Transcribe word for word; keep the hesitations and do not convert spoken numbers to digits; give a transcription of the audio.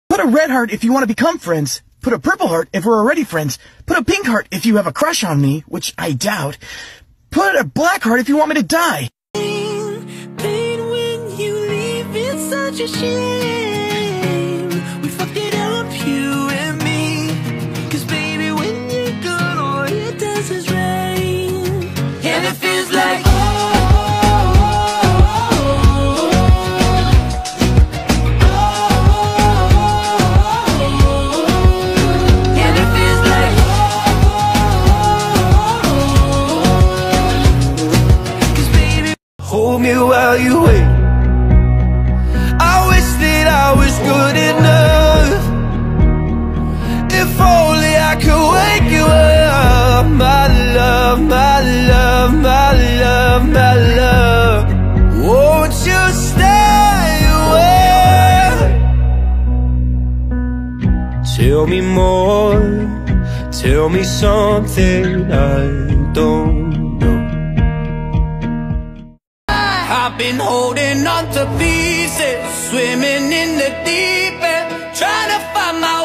Put a red heart if you want to become friends. Put a purple heart if we're already friends. Put a pink heart if you have a crush on me, which I doubt. Put a black heart if you want me to die. Pain, pain when you leave, it's such a shame. We fucked it up, you and me. Cause baby, when you're gone, all it does is rain. And it feels like hold me while you wait. I wish that I was good enough. If only I could wake you up. My love, my love, my love, my love. Won't you stay away? Tell me more. Tell me something I don't. I've been holding on to pieces, swimming in the deep end, trying to find my way.